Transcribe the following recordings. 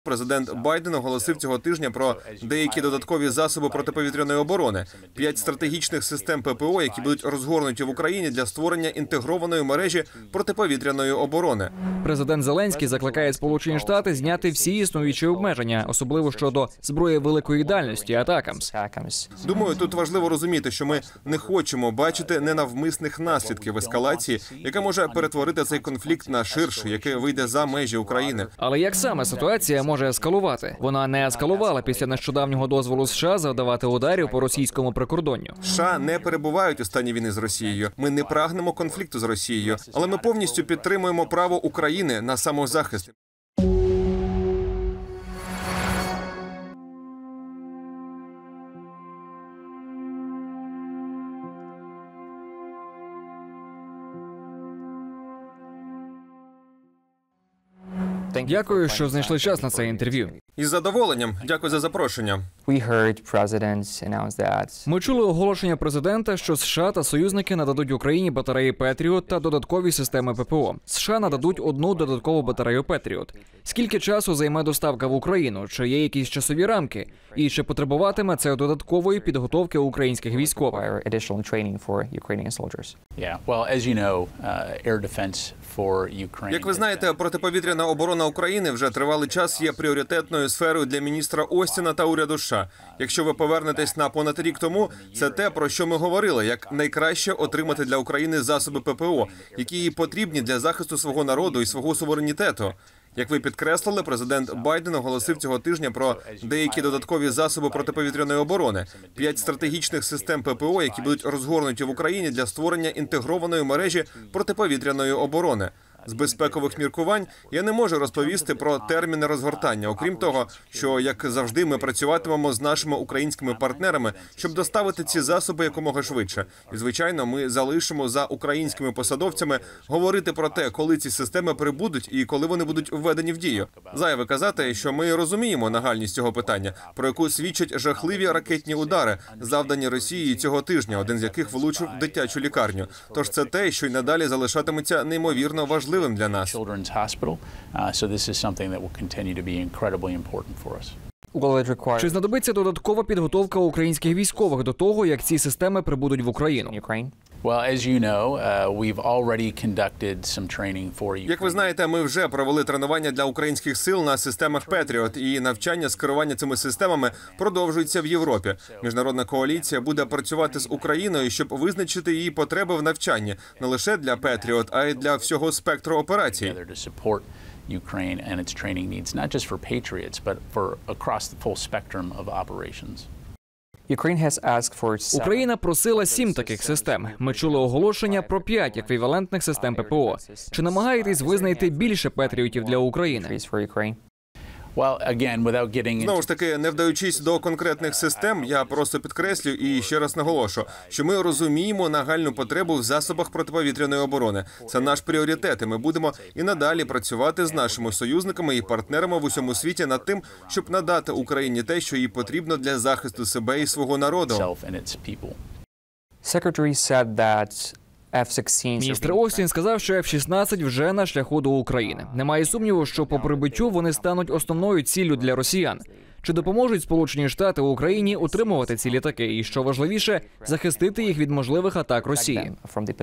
Президент Байден оголосив цього тижня про деякі додаткові засоби протиповітряної оборони, 5 стратегічних систем ППО, які будуть розгорнуті в Україні для створення інтегрованої мережі протиповітряної оборони. Президент Зеленський закликає Сполучені Штати зняти всі існуючі обмеження, особливо щодо зброї великої дальності «Атакамс». Думаю, тут важливо розуміти, що ми не хочемо бачити ненавмисних наслідків ескалації, яка може перетворити цей конфлікт на ширший, який вийде за межі України. Але як саме ситуація може ескалувати? Вона не ескалувала після нещодавнього дозволу США завдавати ударів по російському прикордонню. США не перебувають у стані війни з Росією. Ми не прагнемо конфлікту з Росією, але ми повністю підтримуємо право України на самозахист. Дякую, що знайшли час на це інтерв'ю. Із задоволенням. Дякую за запрошення. Ми чули оголошення президента, що США та союзники нададуть Україні батареї «Петріот» та додаткові системи ППО. США нададуть одну додаткову батарею «Петріот». Скільки часу займе доставка в Україну? Чи є якісь часові рамки? І чи потребуватиме це додаткової підготовки українських військових? Як ви знаєте, протиповітряна оборона України вже тривалий час є пріоритетною сферою для міністра Остіна та уряду США. Якщо ви повернетесь на понад рік тому, це те, про що ми говорили, як найкраще отримати для України засоби ППО, які їй потрібні для захисту свого народу і свого суверенітету. Як ви підкреслили, президент Байден оголосив цього тижня про деякі додаткові засоби протиповітряної оборони, 5 стратегічних систем ППО, які будуть розгорнуті в Україні для створення інтегрованої мережі протиповітряної оборони. З безпекових міркувань я не можу розповісти про терміни розгортання, окрім того, що, як завжди, ми працюватимемо з нашими українськими партнерами, щоб доставити ці засоби якомога швидше. І, звичайно, ми залишимо за українськими посадовцями говорити про те, коли ці системи прибудуть і коли вони будуть введені в дію. Зайве казати, що ми розуміємо нагальність цього питання, про яку свідчать жахливі ракетні удари, завдані Росією цього тижня, один з яких влучив в дитячу лікарню. Тож це те, що й надалі залишатиметься неймовірно важливим для нас. Чи знадобиться додаткова підготовка українських військових до того, як ці системи прибудуть в Україну? Як ви знаєте, ми вже провели тренування для українських сил на системах «Петріот», і навчання з керування цими системами продовжується в Європі. Міжнародна коаліція буде працювати з Україною, щоб визначити її потреби в навчанні не лише для «Петріот», а й для всього спектру операцій. Ukraine and its training needs, not just for Patriots, but for across the full spectrum of operations. Україна просила 7 таких систем. Ми чули оголошення про 5 еквівалентних систем ППО. Чи намагаєтесь ви знайти більше «Петріотів» для України? Знову ж таки, не вдаючись до конкретних систем, я просто підкреслю і ще раз наголошу, що ми розуміємо нагальну потребу в засобах протиповітряної оборони. Це наш пріоритет, і ми будемо і надалі працювати з нашими союзниками і партнерами в усьому світі над тим, щоб надати Україні те, що їй потрібно для захисту себе і свого народу. Міністр Остін сказав, що F-16 вже на шляху до України. Немає сумніву, що по прибуттю вони стануть основною ціллю для росіян. Чи допоможуть Сполучені Штати Україні утримувати ці літаки і, що важливіше, захистити їх від можливих атак Росії?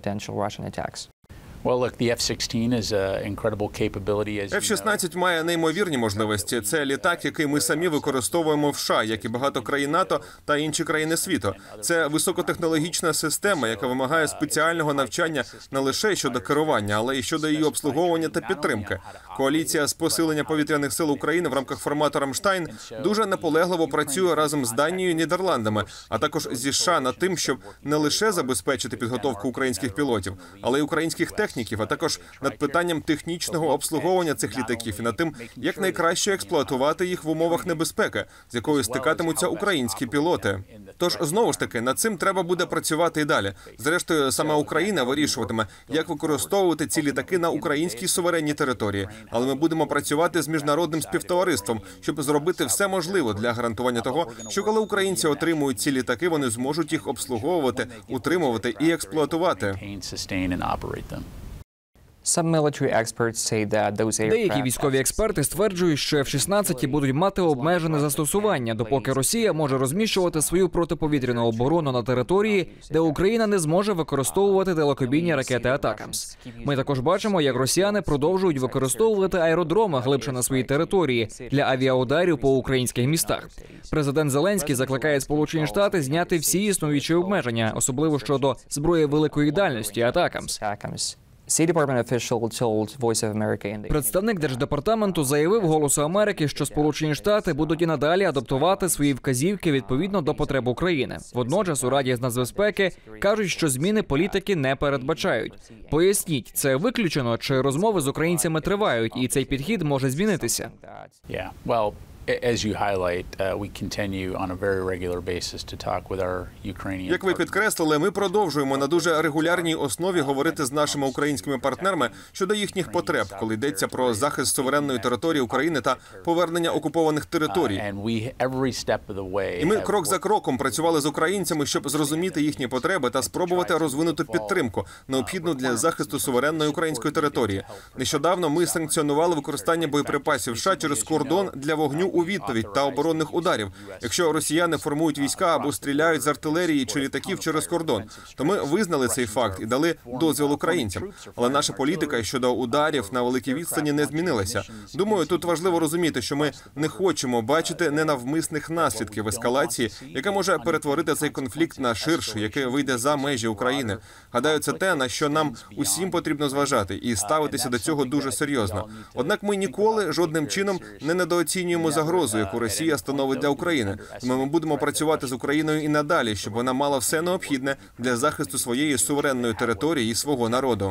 F-16 має неймовірні можливості. Це літак, який ми самі використовуємо в США, як і багато країн НАТО та інші країни світу. Це високотехнологічна система, яка вимагає спеціального навчання не лише щодо керування, але й щодо її обслуговування та підтримки. Коаліція з посилення повітряних сил України в рамках формату «Рамштайн» дуже наполегливо працює разом з Данією і Нідерландами, а також зі США над тим, щоб не лише забезпечити підготовку українських пілотів, але й українських техніків, а також над питанням технічного обслуговування цих літаків і над тим, як найкраще експлуатувати їх в умовах небезпеки, з якою стикатимуться українські пілоти. Тож, знову ж таки, над цим треба буде працювати і далі. Зрештою, сама Україна вирішуватиме, як використовувати ці літаки на українській суверенній території. Але ми будемо працювати з міжнародним співтовариством, щоб зробити все можливе для гарантування того, що коли українці отримують ці літаки, вони зможуть їх обслуговувати, утримувати і експлуатувати. Деякі військові експерти стверджують, що F-16 будуть мати обмежене застосування, допоки Росія може розміщувати свою протиповітряну оборону на території, де Україна не зможе використовувати далекобійні ракети «Атакамс». Ми також бачимо, як росіяни продовжують використовувати аеродроми глибше на своїй території для авіаударів по українських містах. Президент Зеленський закликає Сполучені Штати зняти всі існуючі обмеження, особливо щодо зброї великої дальності «Атакамс». Представник Держдепартаменту заявив «Голосу Америки», що Сполучені Штати будуть і надалі адаптувати свої вказівки відповідно до потреб України. Водночас у Раді з нацбезпеки кажуть, що зміни політики не передбачають. Поясніть, це виключено, чи розмови з українцями тривають, і цей підхід може змінитися? As you highlight, we continue on a very regular basis to talk with our Ukrainian. Як ви підкреслили, ми продовжуємо на дуже регулярній основі говорити з нашими українськими партнерами щодо їхніх потреб, коли йдеться про захист суверенної території України та повернення окупованих територій. І ми крок за кроком працювали з українцями, щоб зрозуміти їхні потреби та спробувати розвинути підтримку, необхідну для захисту суверенної української території. Нещодавно ми санкціонували використання боєприпасів США через кордон для вогню у відповідь та оборонних ударів, якщо росіяни формують війська або стріляють з артилерії чи літаків через кордон. То ми визнали цей факт і дали дозвіл українцям. Але наша політика щодо ударів на великій відстані не змінилася. Думаю, тут важливо розуміти, що ми не хочемо бачити ненавмисних наслідків ескалації, яка може перетворити цей конфлікт на ширший, який вийде за межі України. Гадаю, це те, на що нам усім потрібно зважати і ставитися до цього дуже серйозно. Однак ми ніколи жодним чином не недооцінюємо загрозу, яку Росія становить для України. Тому ми будемо працювати з Україною і надалі, щоб вона мала все необхідне для захисту своєї суверенної території і свого народу.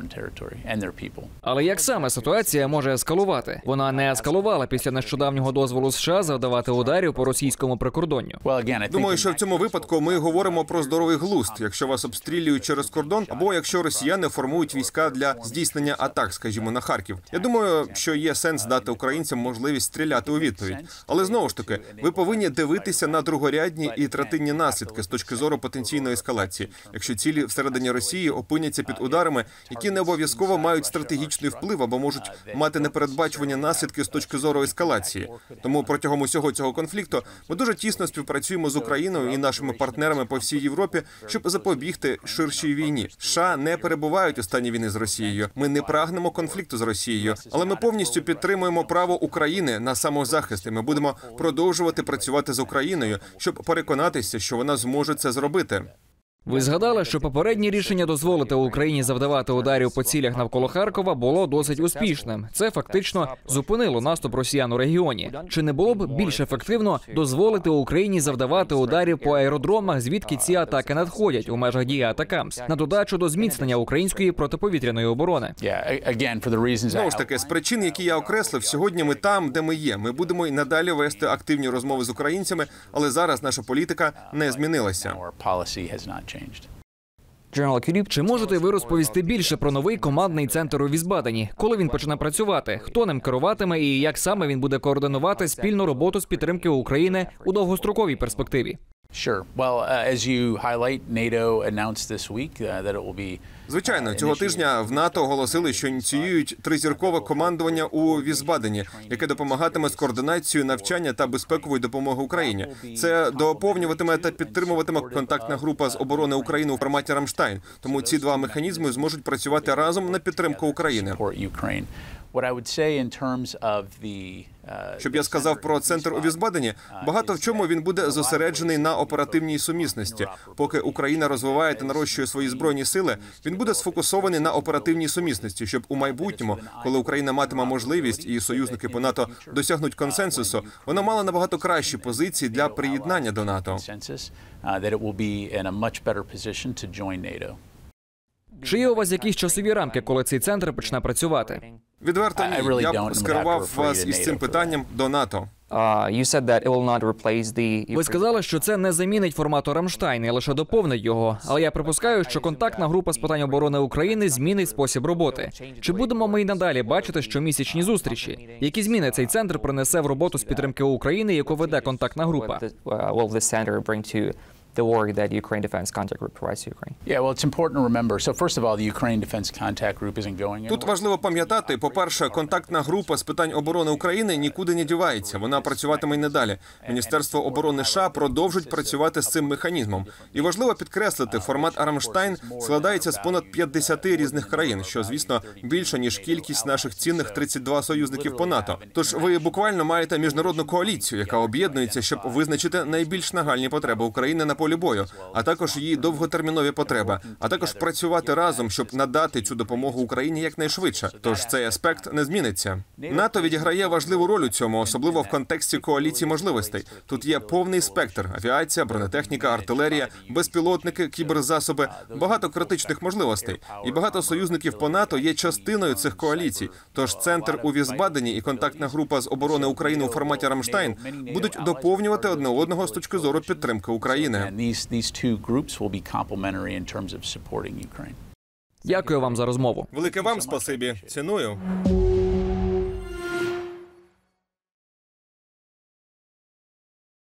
Але як саме ситуація може ескалувати? Вона не ескалувала після нещодавнього дозволу США завдавати ударів по російському прикордонню. Думаю, що в цьому випадку ми говоримо про здоровий глузд, якщо вас обстрілюють через кордон, або якщо росіяни формують війська для здійснення атак, скажімо, на Харків. Я думаю, що є сенс дати українцям можливість стріляти у відповідь. Але знову ж таки, ви повинні дивитися на другорядні і третинні наслідки з точки зору потенційної ескалації, якщо цілі всередині Росії опиняться під ударами, які не обов'язково мають стратегічний вплив або можуть мати непередбачувані наслідки з точки зору ескалації. Тому протягом усього цього конфлікту ми дуже тісно співпрацюємо з Україною і нашими партнерами по всій Європі, щоб запобігти ширшій війні. США не перебувають у стані війни з Росією. Ми не прагнемо конфлікту з Росією, але ми повністю підтримуємо право України на самозахист. І ми будемо продовжувати працювати з Україною, щоб переконатися, що вона зможе це зробити. Ви згадали, що попереднє рішення дозволити Україні завдавати ударів по цілях навколо Харкова було досить успішним. Це фактично зупинило наступ росіян у регіоні. Чи не було б більш ефективно дозволити Україні завдавати ударів по аеродромах, звідки ці атаки надходять у межах дії «Атакамс», на додачу до зміцнення української протиповітряної оборони? Знову ж таки, з причин, які я окреслив, сьогодні ми там, де ми є. Ми будемо і надалі вести активні розмови з українцями, але зараз наша політика не змінилася. Чи можете ви розповісти більше про новий командний центр у Візбадені? Коли він почне працювати? Хто ним керуватиме і як саме він буде координувати спільну роботу з підтримки України у довгостроковій перспективі? Звичайно, цього тижня в НАТО оголосили, що ініціюють тризіркове командування у Візбадені, яке допомагатиме з координацією навчання та безпекової допомоги Україні. Це доповнюватиме та підтримуватиме контактна група з оборони України у форматі «Рамштайн». Тому ці два механізми зможуть працювати разом на підтримку України. Щоб я сказав про центр у Візбадені, багато в чому він буде зосереджений на оперативній сумісності. Поки Україна розвиває та нарощує свої збройні сили, він буде сфокусований на оперативній сумісності, щоб у майбутньому, коли Україна матиме можливість і союзники по НАТО досягнуть консенсусу, вона мала набагато кращі позиції для приєднання до НАТО. Чи є у вас якісь часові рамки, коли цей центр почне працювати? Відверто ні. Я б скерував вас із цим питанням до НАТО. Ви сказали, що це не замінить формату «Рамштайн», і лише доповнить його. Але я припускаю, що контактна група з питань оборони України змінить спосіб роботи. Чи будемо ми й надалі бачити щомісячні зустрічі? Які зміни цей центр принесе в роботу з підтримки України, яку веде контактна група? the work that Ukraine Defense Contact Group provides to Ukraine? Yeah, well, it's important to remember. So first of all, the Ukraine Defense Contact Group isn't going Тут anywhere. важливо пам'ятати, по-перше, контактна група з питань оборони України нікуди не дівається. Вона працюватиме й надалі. Міністерство оборони США продовжить працювати з цим механізмом. І важливо підкреслити, формат «Рамштайн» складається з понад 50 різних країн, що, звісно, більше, ніж кількість наших цінних 32 союзників по НАТО. Тож ви буквально маєте міжнародну коаліцію, яка об'єднується, щоб визначити найбільш нагальні потреби України на полі бою, а також її довготермінові потреби, а також працювати разом, щоб надати цю допомогу Україні якнайшвидше. Тож цей аспект не зміниться. НАТО відіграє важливу роль у цьому, особливо в контексті коаліції можливостей. Тут є повний спектр: авіація, бронетехніка, артилерія, безпілотники, кіберзасоби, багато критичних можливостей. І багато союзників по НАТО є частиною цих коаліцій. Тож центр у Візбадені і контактна група з оборони України у форматі «Рамштайн» будуть доповнювати одне одного з точки зору підтримки України. And these two groups will be complementary in terms of supporting Ukraine. Дякую вам за розмову. Велике вам спасибі. Ціную.